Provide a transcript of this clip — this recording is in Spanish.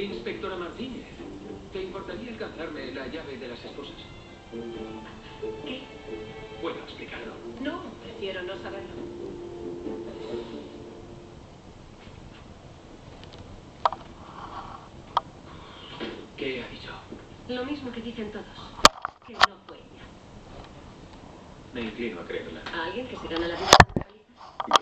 Inspectora Martínez, ¿te importaría alcanzarme la llave de las esposas? ¿Qué? ¿Puedo explicarlo? No, prefiero no saberlo. ¿Qué ha dicho? Lo mismo que dicen todos. Que no fue ella. Me inclino a creerla. ¿A alguien que se gana la vida?